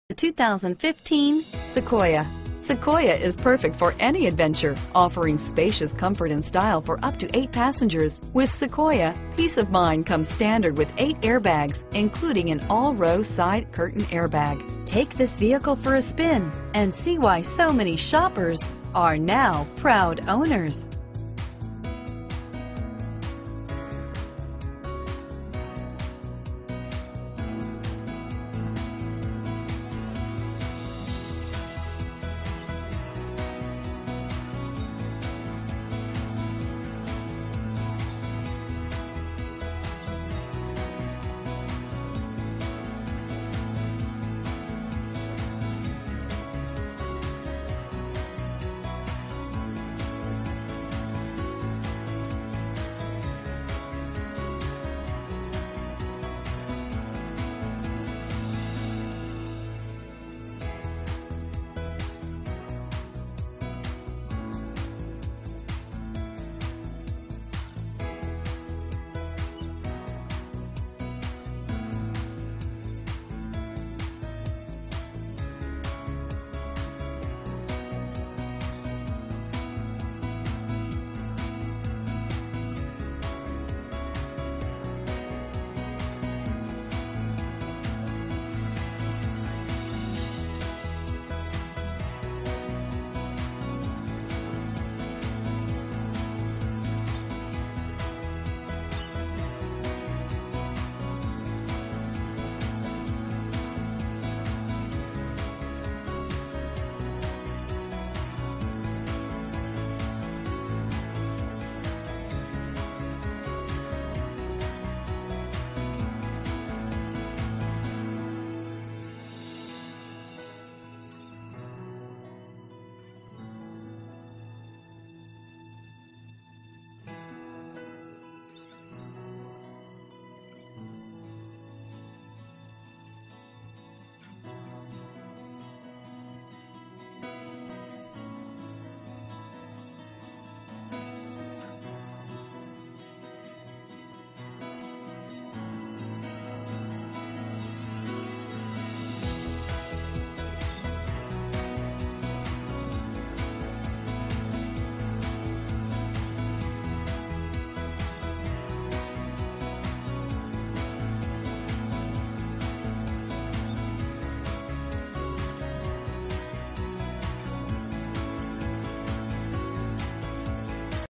The 2015 Sequoia. Sequoia is perfect for any adventure, offering spacious comfort and style for up to 8 passengers. With Sequoia, peace of mind comes standard with 8 airbags, including an all-row side curtain airbag. Take this vehicle for a spin and see why so many shoppers are now proud owners.